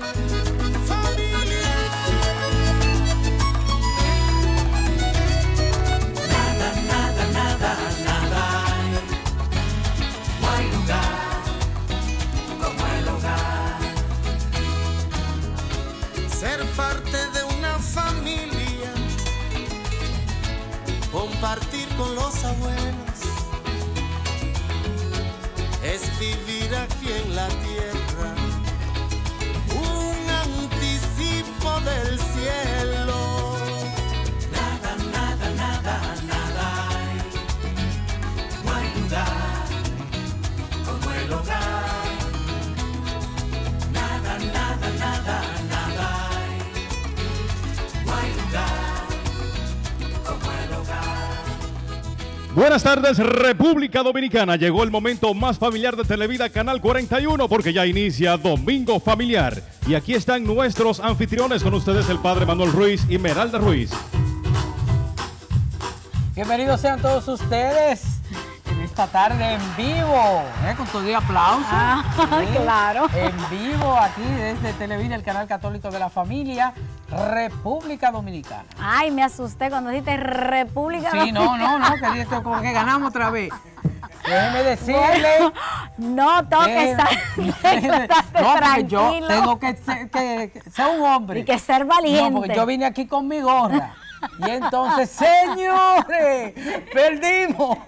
Compartir con los abuelos es vivir aquí en la tierra, un anticipo del cielo. Nada, nada, nada, nada hay, no hay lugar como el hogar. Nada, nada, nada, nada hay, no hay lugar. Buenas tardes, República Dominicana. Llegó el momento más familiar de Televida Canal 41 porque ya inicia Domingo Familiar. Y aquí están nuestros anfitriones con ustedes, el padre Manuel Ruiz y Meralda Ruiz. Bienvenidos sean todos ustedes en esta tarde en vivo, con todo el aplauso. Claro. En vivo aquí desde Televida, el canal católico de la familia, República Dominicana. Ay, me asusté cuando dijiste República Dominicana. Sí, que dije como que ganamos otra vez. Déjeme decirle. No, tengo que estar tranquilo. Yo tengo que ser un hombre. Y que ser valiente. No, porque yo vine aquí con mi gorra. Y entonces, señores, perdimos.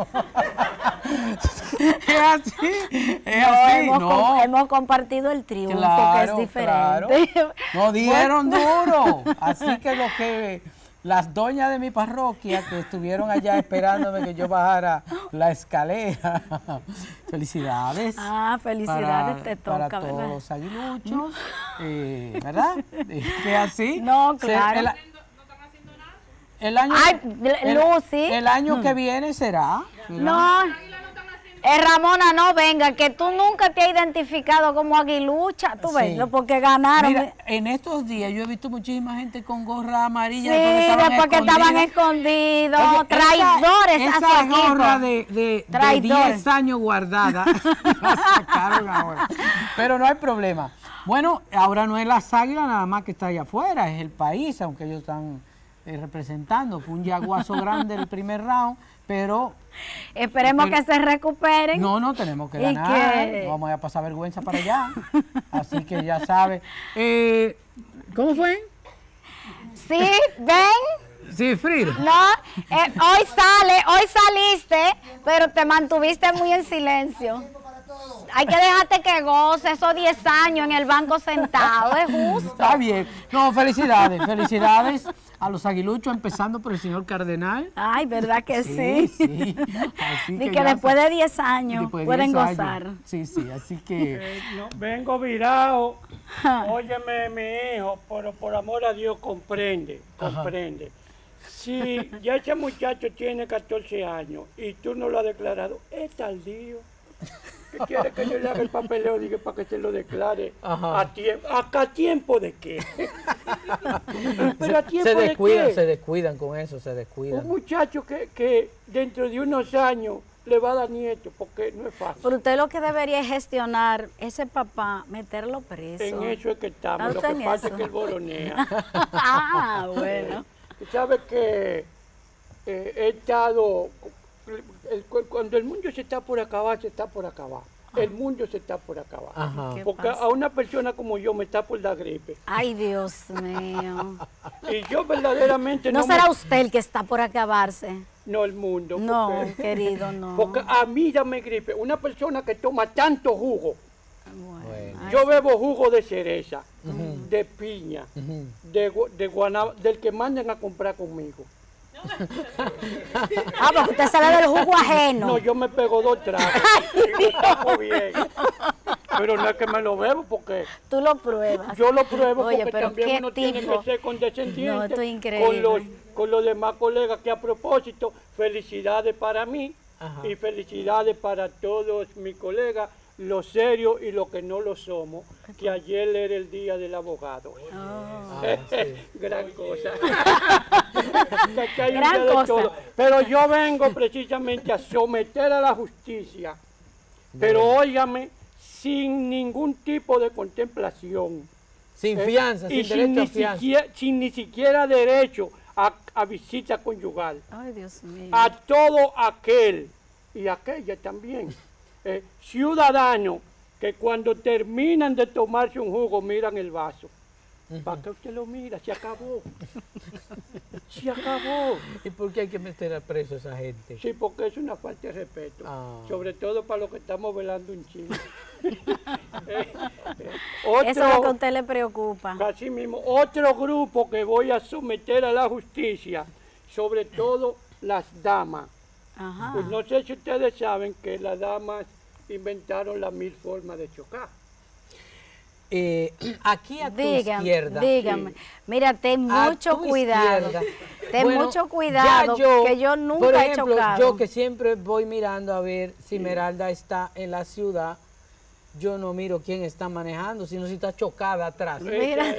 Es así. Hemos compartido el triunfo, que es diferente. Claro. Nos dieron duro. Así que las doñas de mi parroquia que estuvieron allá esperándome que yo bajara la escalera. Felicidades. Felicidades, te toca, para ¿verdad? todos los aguiluchos. ¿Verdad? Que así. No, claro. El año, Lucy. El año que viene será. No, Ramona, no venga, que tú nunca te has identificado como aguilucha, tú ves, porque ganaron. Mira, en estos días yo he visto muchísima gente con gorra amarilla. Sí, después que estaban escondidos. Oye, traidores a su gorra de 10 años guardada. La sacaron ahora. Pero no hay problema. Bueno, ahora no es las Águilas nada más que está allá afuera, es el país, aunque ellos están representando. Fue un yaguazo grande el primer round, pero esperemos que se recuperen. No, tenemos que ganar. No vamos a pasar vergüenza para allá. Así que ya sabe. ¿Cómo fue? Sí, ven. Sí, Frida. No, hoy saliste, pero te mantuviste muy en silencio. Hay que dejarte que goce esos 10 años en el banco sentado, es justo. Está bien. No, felicidades a los aguiluchos, empezando por el señor cardenal. Ay, ¿verdad que sí? Sí. Así y que después de 10 años pueden gozar. Sí, así que... vengo virado. Óyeme, mi hijo, pero por amor a Dios, comprende. Si ya ese muchacho tiene 14 años y tú no lo has declarado, es tardío. ¿Qué quiere que yo le haga el papeleo? Diga para que se lo declare a tiempo. ¿Acá tiempo de qué? Pero a tiempo de qué. Se descuidan con eso, se descuidan. Un muchacho que dentro de unos años le va a dar nieto, porque no es fácil. Pero usted lo que debería es gestionar ese papá, meterlo preso. En eso es que estamos. Lo que pasa es que él bolonea. Bueno. ¿Sabes que he estado... Cuando el mundo se está por acabar, se está por acabar. El mundo se está por acabar. Porque a una persona como yo me está por la gripe. Ay, Dios mío. Y yo verdaderamente ¿No será usted el que está por acabarse? No, el mundo. No, querido, no. Porque a mí ya me gripe. Una persona que toma tanto jugo. Bueno. Yo bebo jugo de cereza, de piña, de guanábana, del que mandan a comprar conmigo. Porque usted sabe del jugo ajeno. No, yo me pego 2 tragos. Digo, bien. Pero no es que me lo bebo porque... Tú lo pruebas. Yo lo pruebo. Oye, porque pero también uno tiene que ser condescendiente con los demás colegas, que a propósito, felicidades para mí y felicidades para todos mis colegas, los serios y los que no lo somos, que ayer era el día del abogado. Gran cosa. Gran cosa. Pero yo vengo precisamente a someter a la justicia, pero óigame, sin ningún tipo de contemplación, Sin fianza, sin derecho a fianza. Sin ni siquiera derecho a visita conyugal. Ay, Dios mío. A todo aquel, y aquella también, ciudadano, que cuando terminan de tomarse un jugo miran el vaso. ¿Para qué usted lo mira? Se acabó. Se acabó. ¿Y por qué hay que meter a preso a esa gente? Sí, porque es una falta de respeto. Sobre todo para los que estamos velando en Chile. Eso es lo que a usted le preocupa. Así mismo, otro grupo que voy a someter a la justicia, sobre todo las damas. Ajá. Pues no sé si ustedes saben que las damas inventaron las 1000 formas de chocar. Aquí a tu izquierda. Dígame, mira, ten mucho cuidado. Ten mucho cuidado, que yo nunca por ejemplo, he chocado. Yo que siempre voy mirando a ver si Esmeralda está en la ciudad, yo no miro quién está manejando, sino si está chocada atrás. Mira,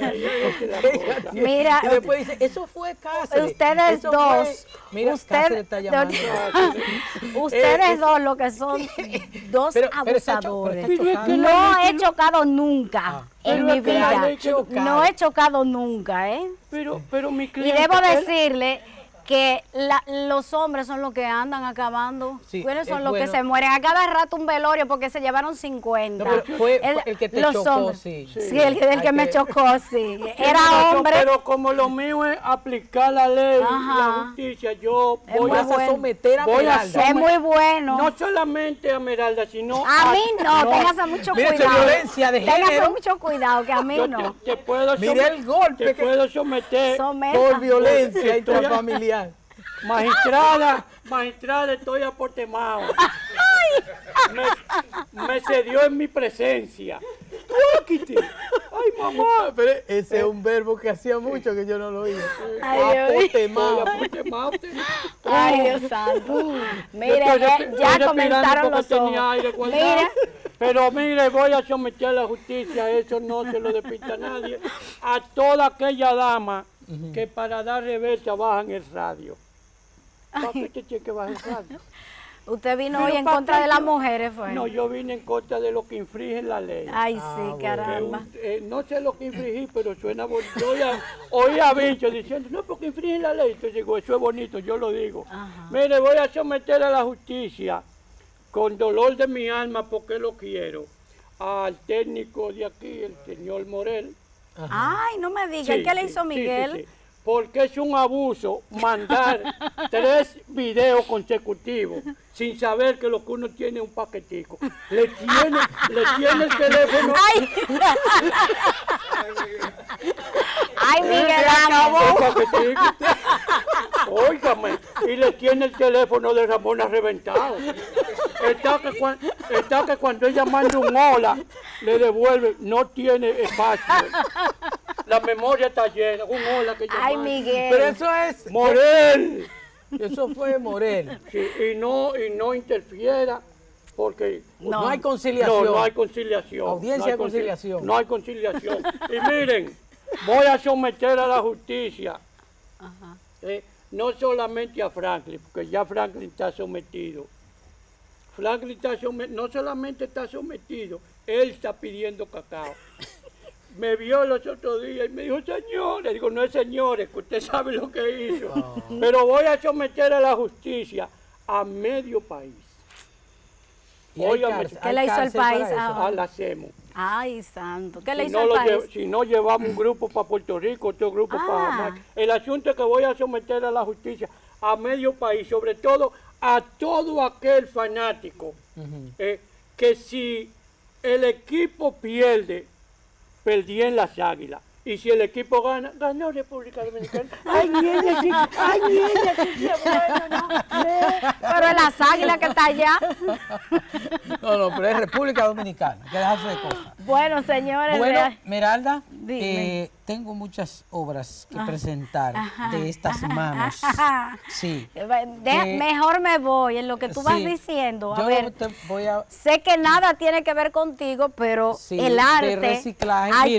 y después dice, eso fue Cáceres. Ustedes dos. Mira, Cáceres está llamando. Ustedes dos, lo que son dos abusadores. No he chocado nunca en mi vida. No he chocado nunca, ¿eh? Pero mi cliente... Y debo decirle que los hombres son los que andan acabando. Sí, ¿Cuáles son los que se mueren? A cada rato un velorio porque se llevaron 50. No, fue el que te chocó, hombres. sí. Sí, el que me chocó, sí. Era hombre. Pero como lo mío es aplicar la ley, la justicia, yo voy a someter a Esmeralda. Es muy bueno. No solamente a Esmeralda, sino a mí no. Téngase mucho cuidado. Violencia de género. Téngase mucho cuidado, que a mí no. Mira el golpe te puedo someter por violencia intrafamiliar. Magistrada, estoy aportemado. Me cedió en mi presencia. Ay, mamá. Pero ese es un verbo que hacía mucho que yo no lo oía. Aportemado. Ay, Dios santo. Mire, ya comenzaron los ojos. Mira. Pero mire, voy a someter a la justicia, eso no se lo despista a nadie, a toda aquella dama que para dar reversa bajan el radio. ¿Para qué te tiene que bajar el radio? Usted vino hoy en contra de las mujeres, ¿fue? No, yo vine en contra de los que infringen la ley. Ay, sí, caramba. No sé lo que infringí, pero suena bonito. Oí a Vincho diciendo, no, porque infringen la ley. Entonces digo, eso es bonito, yo lo digo. Mire, voy a someter a la justicia, con dolor de mi alma, porque lo quiero, al técnico de aquí, el señor Morel. Ay, no me diga, ¿qué le hizo Miguel? Sí. Porque es un abuso mandar 3 videos consecutivos sin saber que lo que uno tiene es un paquetico. Le tiene el teléfono. Ay, Miguel, óigame, y le tiene el teléfono de Ramona reventado. Está que cuando ella manda un hola, le devuelve, no tiene espacio. La memoria está llena, un hola que ella Ay, manda. Miguel. Pero eso es Morel. Eso fue Morel. Sí, y no interfiera porque no hay conciliación. No hay conciliación. Audiencia de conciliación. No hay conciliación. Y miren, voy a someter a la justicia. No solamente a Franklin, porque ya Franklin está sometido. Franklin no solamente está sometido, él está pidiendo cacao. Me vio los otros días y me dijo, señores, digo, no es señores, que usted sabe lo que hizo. Pero voy a someter a la justicia a medio país. ¿Qué le hizo el país? La hacemos. Ay, santo. ¿Qué le hizo el país? Si no, llevamos un grupo para Puerto Rico, otro grupo para Jamaica. El asunto es que voy a someter a la justicia a medio país, sobre todo a todo aquel fanático, que si el equipo pierde, perdí en las Águilas. Y si el equipo gana, ganó República Dominicana. Ay, niña, sí, bueno, no. Pero es las Águilas que está allá. No, pero es República Dominicana, que dejarse de cosas. Bueno, señores. Bueno, Esmeralda, tengo muchas obras que presentar de estas manos. Sí. Mejor me voy en lo que tú vas diciendo. A ver, voy a... sé que nada tiene que ver contigo, pero el arte... de reciclaje. Hay Mire,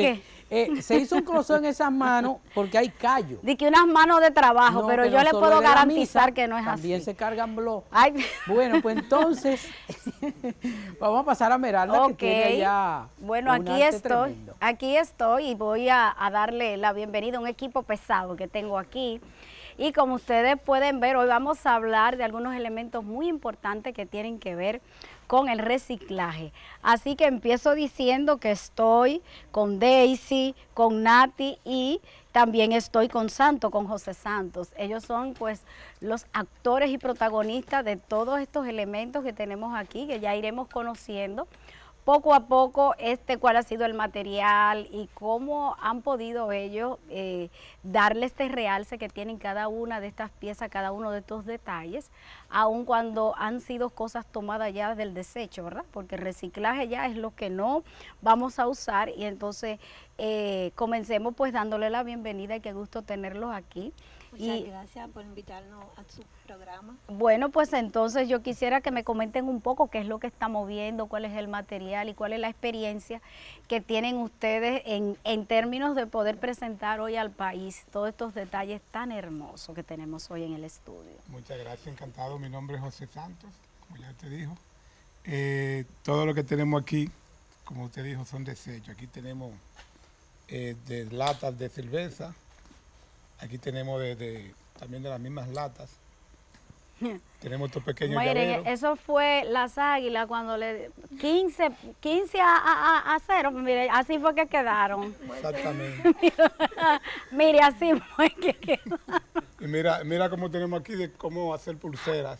Se hizo un closó en esas manos porque hay callo. De que unas manos de trabajo, No, pero que yo no le solo puedo de la garantizar misa, que no es también así. se cargan blogs. Ay. Bueno, pues entonces vamos a pasar a Meralda, que tiene allá bueno, un arte tremendo. aquí estoy y voy a darle la bienvenida a un equipo pesado que tengo aquí. Y como ustedes pueden ver, hoy vamos a hablar de algunos elementos muy importantes que tienen que ver con el reciclaje. Así que empiezo diciendo que estoy con Daisy, con Nati y también estoy con con José Santos. Ellos son pues los actores y protagonistas de todos estos elementos que tenemos aquí, que ya iremos conociendo poco a poco cuál ha sido el material y cómo han podido ellos darle este realce que tienen cada una de estas piezas, cada uno de estos detalles, aun cuando han sido cosas tomadas ya del desecho, ¿verdad? Porque el reciclaje ya es lo que no vamos a usar y entonces comencemos pues dándole la bienvenida y qué gusto tenerlos aquí. Muchas gracias por invitarnos a su programa. Bueno, pues entonces yo quisiera que me comenten un poco qué es lo que estamos viendo, cuál es el material y cuál es la experiencia que tienen ustedes en términos de poder presentar hoy al país todos estos detalles tan hermosos que tenemos hoy en el estudio. Muchas gracias, encantado. Mi nombre es José Santos, como ya te dijo. Todo lo que tenemos aquí, como usted dijo, son desechos. Aquí tenemos de latas de cerveza. Aquí tenemos también de las mismas latas. Tenemos estos pequeños llaveros. Eso fue las águilas cuando le 15 a 0. Mire, así fue que quedaron. Exactamente. Mire, así fue que quedaron. Y mira cómo tenemos aquí de cómo hacer pulseras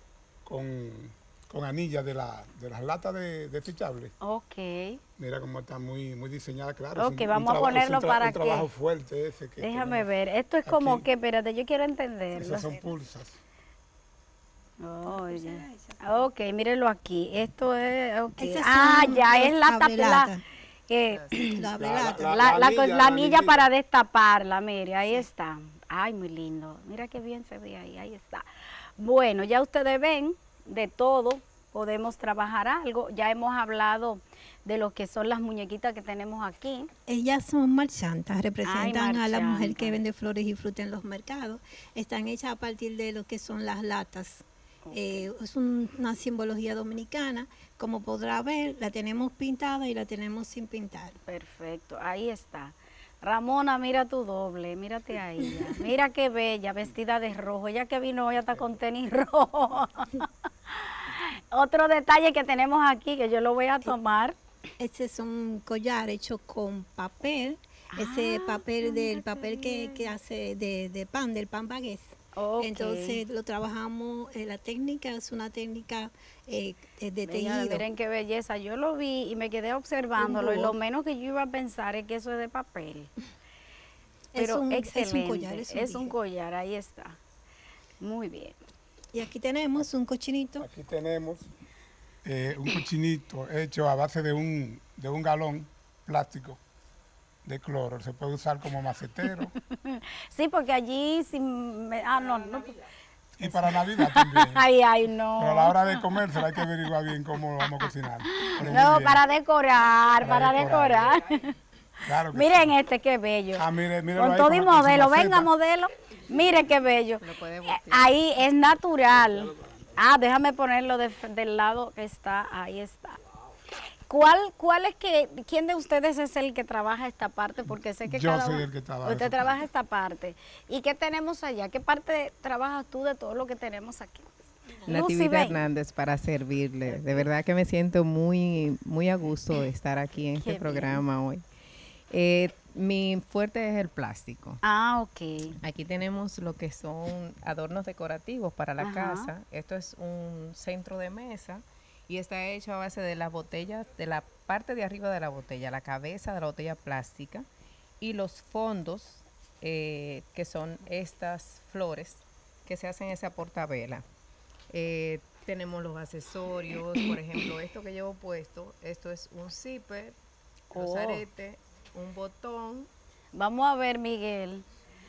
con anillas de las latas desechables. Ok. Mira cómo está muy diseñada, claro. Ok, vamos a ponerlo para que... un trabajo fuerte ese. Déjame ver, esto es como aquí. que, espérate, yo quiero entender. Esas son pulsas. Oh, ya. Ok, mírenlo aquí. Esto es... Okay. Son ya es la abrelata. La anilla para destaparla, mire, ahí está. Ay, muy lindo. Mira qué bien se ve ahí está. Bueno, ya ustedes ven, de todo podemos trabajar algo. Ya hemos hablado de lo que son las muñequitas que tenemos aquí. Ellas son marchantas, representan a la mujer marchanta. que vende flores y frutas en los mercados. Están hechas a partir de lo que son las latas. Es una simbología dominicana. Como podrá ver, la tenemos pintada y la tenemos sin pintar. Perfecto, ahí está. Ramona, mira tu doble, mírate a ella. Mira qué bella, vestida de rojo. Ella que vino hoy hasta con tenis rojo. Otro detalle que tenemos aquí, que yo lo voy a tomar. Este es un collar hecho con papel. Ese papel del papel que hace de pan, del pan baguette. Okay. Entonces lo trabajamos, la técnica es una técnica de tejido. Miren qué belleza, yo lo vi y me quedé observándolo y lo menos que yo iba a pensar es que eso es de papel. Pero excelente, es un collar, ahí está. Muy bien. Y aquí tenemos un cochinito. Aquí tenemos un cochinito hecho a base de un galón plástico de cloro. Se puede usar como macetero. Sí, porque allí no. Y para Navidad también. Ay, no. Pero a la hora de comer hay que averiguar bien cómo lo vamos a cocinar. Pero No, muy bien. para decorar. Claro que Miren sí. qué bello. Mírelo Con ahí todo y con su modelo, maceta. venga modelo. Mire qué bello. Ahí es natural. Déjame ponerlo del lado que está, ahí está. ¿Quién de ustedes es el que trabaja esta parte? Porque sé que Yo cada soy uno, el que trabaja usted esa trabaja parte. esta parte. ¿Y qué tenemos allá? ¿Qué parte trabajas tú de todo lo que tenemos aquí? Natividad ven. Hernández para servirle. De verdad que me siento muy a gusto de estar aquí en este Qué programa hoy. Mi fuerte es el plástico. Ok. Aquí tenemos lo que son adornos decorativos para la Ajá. casa. Esto es un centro de mesa y está hecho a base de las botellas, de la parte de arriba de la botella, la cabeza de la botella plástica y los fondos que son estas flores que se hacen en esa portabela. Tenemos los accesorios, por ejemplo, esto que llevo puesto, esto es un zipper, los aretes, un botón. Vamos a ver, Miguel.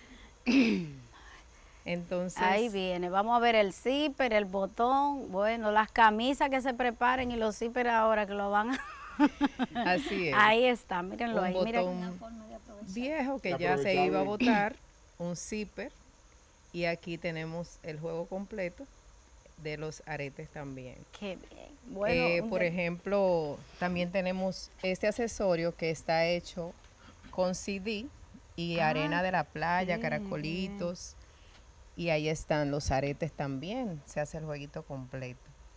Entonces, Ahí viene. Vamos a ver el zipper, el botón. Bueno, las camisas que se preparen y los zippers ahora que lo van a... así es. Ahí está, mírenlo Un ahí. Miren. botón viejo que ya se iba a botar, un zipper, y aquí tenemos el juego completo de los aretes también. Qué bien. Bueno, por ejemplo, también tenemos este accesorio que está hecho con CD y arena de la playa, caracolitos, y ahí están los aretes también, se hace el jueguito completo.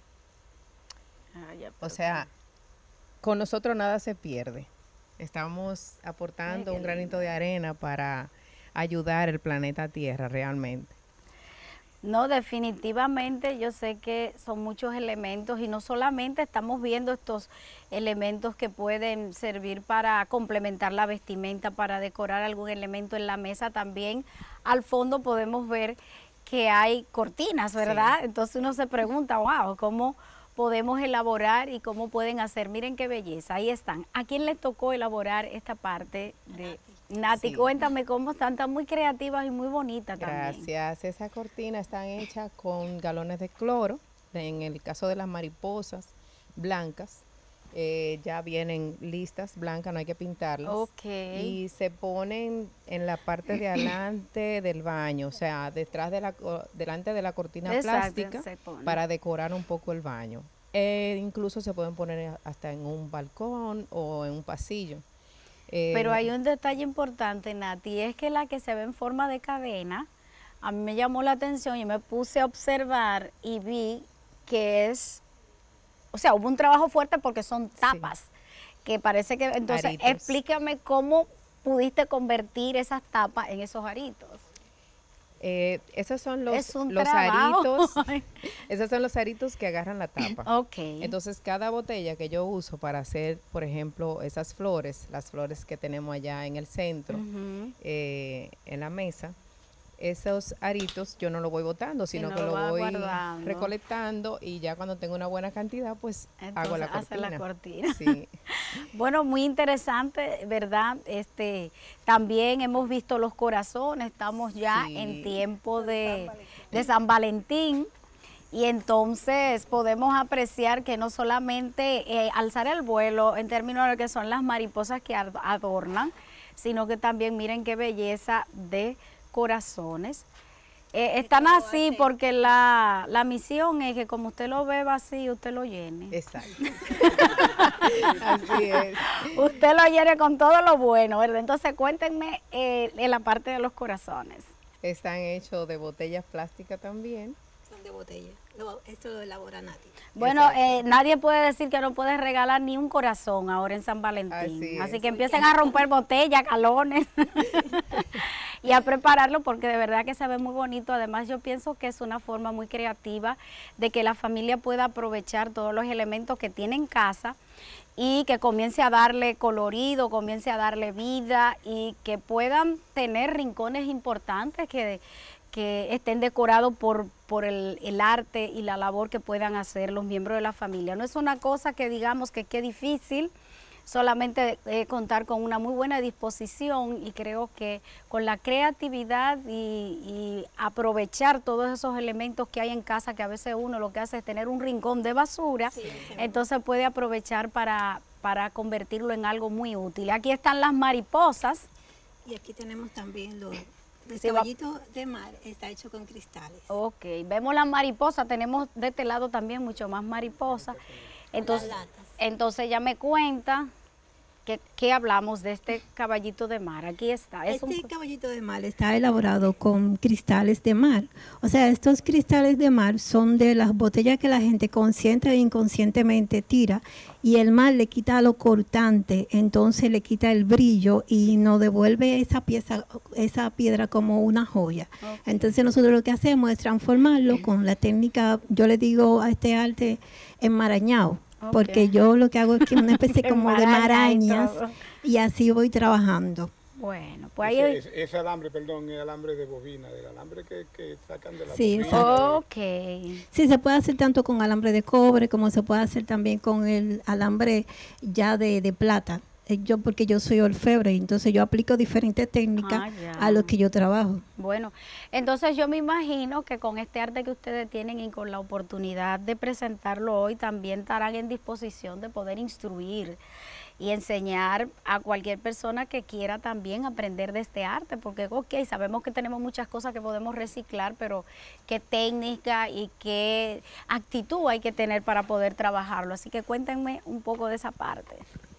O sea, con nosotros nada se pierde. Estamos aportando un granito de arena para ayudar el planeta Tierra realmente. No, definitivamente yo sé que son muchos elementos y no solamente estamos viendo estos elementos que pueden servir para complementar la vestimenta, para decorar algún elemento en la mesa, también al fondo podemos ver que hay cortinas, ¿verdad? Sí. Entonces uno se pregunta, wow, ¿cómo podemos elaborar y cómo pueden hacer? Miren qué belleza, ahí están. ¿A quién le tocó elaborar esta parte de Nati? Sí. Cuéntame cómo están muy creativas y muy bonitas también. Gracias, esas cortinas están hechas con galones de cloro, en el caso de las mariposas blancas, ya vienen listas, blancas, no hay que pintarlas. Y se ponen en la parte de adelante del baño, o sea, delante de la cortina plástica, para decorar un poco el baño. Incluso se pueden poner hasta en un balcón o en un pasillo. Pero hay un detalle importante, Nati, es que la que se ve en forma de cadena, a mí me llamó la atención y me puse a observar y vi que es, o sea, hubo un trabajo fuerte porque son tapas, que parece que, entonces, aritos. Explícame cómo pudiste convertir esas tapas en esos aritos. Esos son los aritos. Esos son los aritos que agarran la tapa. Entonces, cada botella que yo uso para hacer, por ejemplo, esas flores, las flores que tenemos allá en el centro, en la mesa, esos aritos yo no los voy botando, sino que lo voy recolectando, y ya cuando tengo una buena cantidad, pues entonces, hago la cortina. Hace la cortina. Sí. Bueno, muy interesante, ¿verdad? También hemos visto los corazones, estamos ya en tiempo de San Valentín. Y entonces podemos apreciar que no solamente alzar el vuelo en términos de que son las mariposas que adornan, sino que también miren qué belleza de corazones. Están así porque la misión es que como usted lo ve vacío, usted lo llene. Exacto. Así es. Usted lo llene con todo lo bueno, ¿verdad? Entonces cuéntenme en la parte de los corazones. Están hechos de botellas plásticas también. Son de botella. Esto lo elabora Nati. Bueno, nadie puede decir que no puede regalar ni un corazón ahora en San Valentín. Así que empiecen a romper botellas, galones y a prepararlo porque de verdad que se ve muy bonito. Además, yo pienso que es una forma muy creativa de que la familia pueda aprovechar todos los elementos que tiene en casa y que comience a darle colorido, comience a darle vida y que puedan tener rincones importantes que estén decorados por el arte y la labor que puedan hacer los miembros de la familia. No es una cosa que digamos que es difícil, solamente contar con una muy buena disposición, y creo que con la creatividad y aprovechar todos esos elementos que hay en casa, que a veces uno lo que hace es tener un rincón de basura, entonces puede aprovechar para convertirlo en algo muy útil. Aquí están las mariposas. Y aquí tenemos también el caballito de mar, está hecho con cristales. Vemos las mariposas, tenemos de este lado también mucho más mariposas. Entonces ya me cuenta que hablamos de este caballito de mar. Aquí está. Este caballito de mar está elaborado con cristales de mar. O sea, estos cristales de mar son de las botellas que la gente consciente e inconscientemente tira, y el mar le quita lo cortante, entonces le quita el brillo y nos devuelve esa piedra como una joya. Entonces nosotros lo que hacemos es transformarlo con la técnica, yo le digo a este arte, enmarañado. Porque yo lo que hago es que una especie como de marañas y así voy trabajando. Bueno, pues ahí... Ese alambre, perdón, es alambre de bobina, del alambre que sacan de la bobina. Sí, se puede hacer tanto con alambre de cobre como se puede hacer también con el alambre ya de plata. Porque yo soy orfebre, entonces yo aplico diferentes técnicas a lo que yo trabajo. Bueno, entonces yo me imagino que con este arte que ustedes tienen y con la oportunidad de presentarlo hoy, también estarán en disposición de poder instruir y enseñar a cualquier persona que quiera también aprender de este arte, porque sabemos que tenemos muchas cosas que podemos reciclar, pero qué técnica y qué actitud hay que tener para poder trabajarlo. Así que cuéntenme un poco de esa parte.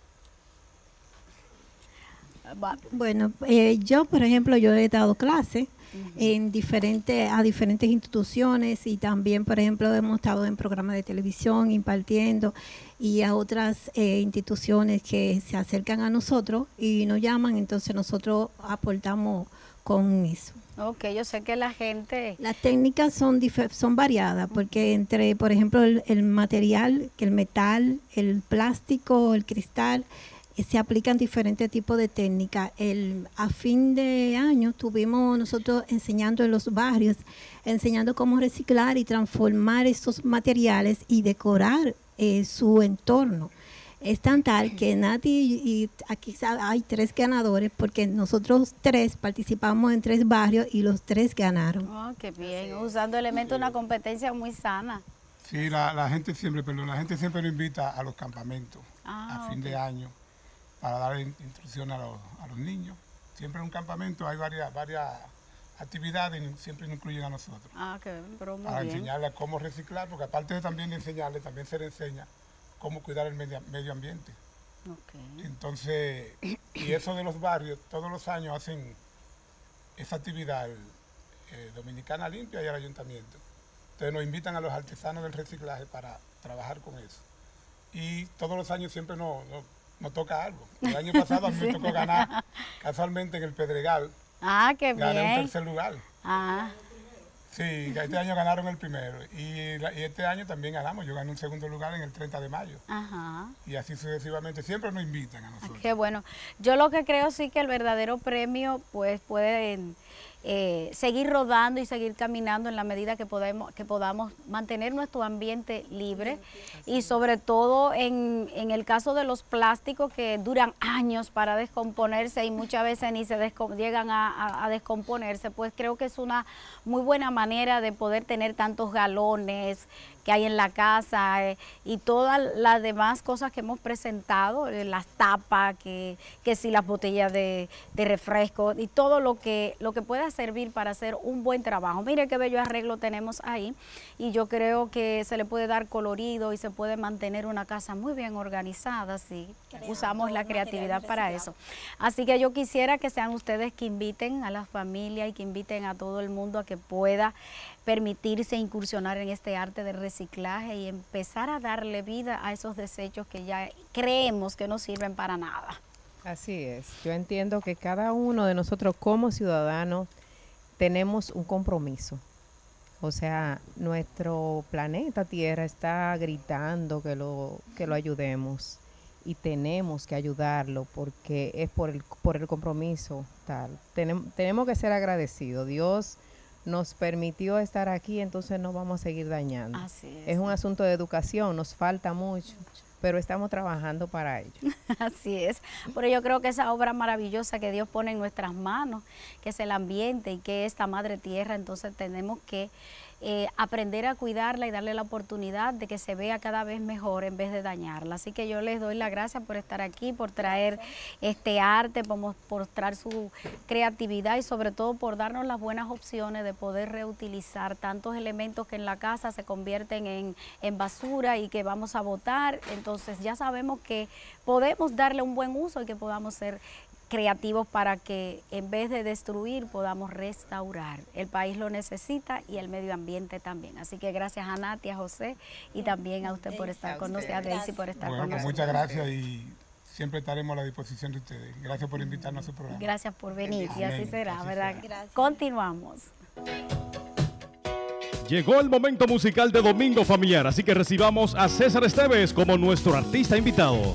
Bueno, yo, por ejemplo, yo he dado clases en a diferentes instituciones y también, por ejemplo, hemos estado en programas de televisión impartiendo y a otras instituciones que se acercan a nosotros y nos llaman, entonces nosotros aportamos con eso. Ok, yo sé que la gente... Las técnicas son variadas porque entre, por ejemplo, el material, el metal, el plástico, el cristal, se aplican diferentes tipos de técnicas. A fin de año estuvimos nosotros enseñando en los barrios, enseñando cómo reciclar y transformar esos materiales y decorar su entorno. Es tan tal que Nati y aquí hay 3 ganadores porque nosotros 3 participamos en 3 barrios y los 3 ganaron. Oh, qué bien, usando elementos de una competencia muy sana. Sí, la gente siempre nos invita a los campamentos a fin de año para dar instrucción a los niños. Siempre en un campamento hay varias actividades y siempre nos incluyen a nosotros. Pero muy para bien. Enseñarles cómo reciclar, porque aparte de también de enseñarles, también se les enseña cómo cuidar el medio ambiente. Entonces, y eso de los barrios, todos los años hacen esa actividad Dominicana Limpia y el ayuntamiento. Entonces nos invitan a los artesanos del reciclaje para trabajar con eso. Y todos los años siempre nos toca algo. El año pasado a mí me tocó ganar casualmente en el Pedregal. Qué bien. Gané un tercer lugar. Sí, este año ganaron el primero y este año también ganamos. Yo gané un segundo lugar en el 30 de mayo. Y así sucesivamente. Siempre nos invitan a nosotros. Qué bueno. Yo lo que creo sí que el verdadero premio pues puede seguir rodando y seguir caminando en la medida que podamos mantener nuestro ambiente libre y sobre todo en el caso de los plásticos que duran años para descomponerse y muchas veces ni se llegan a descomponerse, pues creo que es una muy buena manera de poder tener tantos galones que hay en la casa y todas las demás cosas que hemos presentado, las tapas, que sí, las botellas de refresco y todo lo que pueda servir para hacer un buen trabajo. Mire qué bello arreglo tenemos ahí y yo creo que se le puede dar colorido y se puede mantener una casa muy bien organizada si usamos la creatividad para eso. Así que yo quisiera que sean ustedes que inviten a la familia y que inviten a todo el mundo a que pueda permitirse incursionar en este arte del reciclaje y empezar a darle vida a esos desechos que ya creemos que no sirven para nada. Así es. Yo entiendo que cada uno de nosotros como ciudadanos tenemos un compromiso. O sea, nuestro planeta Tierra está gritando que lo ayudemos y tenemos que ayudarlo porque es por el compromiso tal. Tenemos que ser agradecidos. Dios nos permitió estar aquí, entonces no vamos a seguir dañando. Así es. Es un asunto de educación, nos falta mucho, pero estamos trabajando para ello. Así es. Pero yo creo que esa obra maravillosa que Dios pone en nuestras manos, que es el ambiente y que es esta madre tierra, entonces tenemos que aprender a cuidarla y darle la oportunidad de que se vea cada vez mejor en vez de dañarla. Así que yo les doy las gracias por estar aquí, por traer este arte, por mostrar su creatividad y sobre todo por darnos las buenas opciones de poder reutilizar tantos elementos que en la casa se convierten en basura y que vamos a botar. Entonces ya sabemos que podemos darle un buen uso y que podamos ser creativos para que en vez de destruir podamos restaurar. El país lo necesita y el medio ambiente también. Así que gracias a Nati, a José y también a usted por estar con nosotros, a Daisy por estar con nosotros. Muchas gracias y siempre estaremos a la disposición de ustedes. Gracias por invitarnos a su programa. Gracias por venir y así será, así ¿verdad? será. Gracias. Continuamos. Llegó el momento musical de Domingo Familiar, así que recibamos a César Esteves como nuestro artista invitado.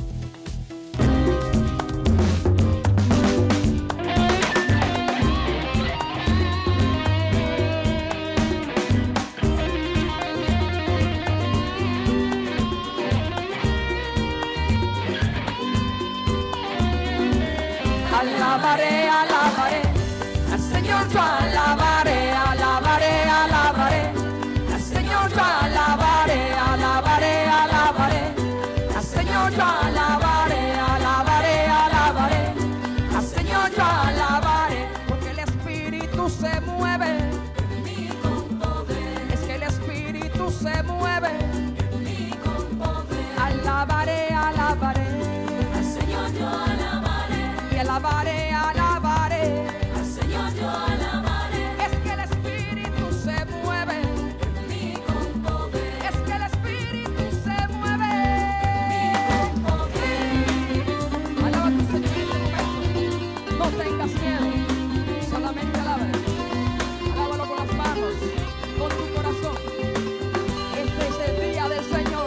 Alabaré, alabaré, al Señor yo alabaré, alabaré, alabaré, al Señor yo alabaré, alabaré, alabaré, al Señor yo alabaré, alabaré, porque el Espíritu se mueve en mí con poder. Es que el Espíritu se mueve en mí con poder. Alabaré, alabaré al Señor, yo alabaré. Y alabaré, alabaré al Señor, yo alabaré. Es que el Espíritu se mueve en mí con poder. Es que el Espíritu se mueve en mí con poder. Alaba a tu Señor en este momento. No tengas miedo, solamente alábalo. Alábalo con las manos, con tu corazón. Este es el día del Señor.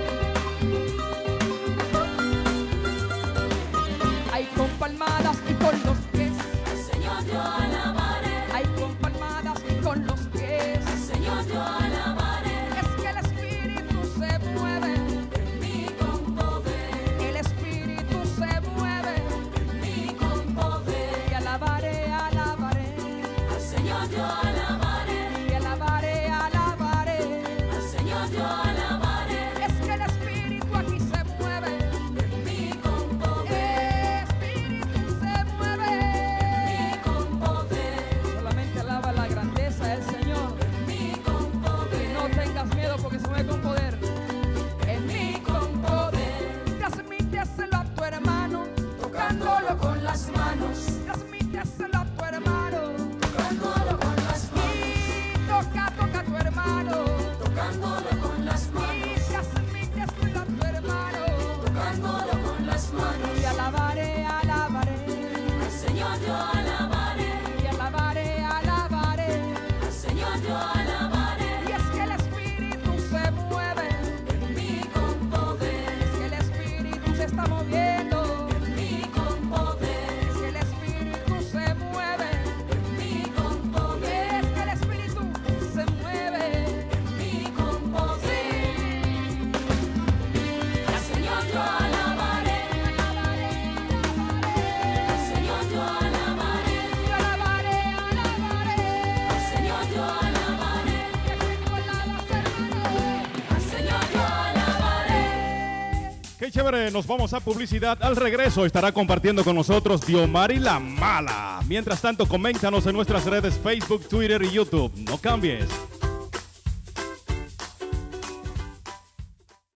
Hay con palmadas y con los pies, al Señor yo alabaré. Hay con palmadas y con los pies, al Señor yo alabaré. Es que el Espíritu se mueve en mí con poder. El Espíritu se mueve en mí con poder. Y alabaré, alabaré al Señor yo alabaré. Y alabaré, alabaré al Señor yo alabaré. Es que el Espíritu aquí se mueve en mí con poder. Espíritu se mueve en mí con poder. Solamente alaba la grandeza del Señor en mí con poder. Y no tengas miedo porque se mueve con poder. En mí con poder. Transmíteselo a tu hermano, tocándolo con las manos. Transmíteselo a tu hermano, tocándolo con las manos. Y toca, toca a tu hermano, tocándolo con las manos. Y transmíteselo a tu hermano, tocándolo con las manos. Y alabaré, alabaré al Señor yo alabaré. Y alabaré, alabaré al Señor yo alabaré. Y es que el Espíritu se mueve en mí con poder. Es que el Espíritu se está moviendo en mí con poder. Es que el Espíritu se mueve en mí con poder. Es que el Espíritu se mueve en mí con poder. Al Señor yo alabaré. Al Señor yo alabaré. Yo alabaré, alabaré. Al Señor yo alabaré. Al Señor yo alabaré. Qué chévere, nos vamos a publicidad. Al regreso estará compartiendo con nosotros Diomari La Mala. Mientras tanto, coméntanos en nuestras redes Facebook, Twitter y YouTube. No cambies.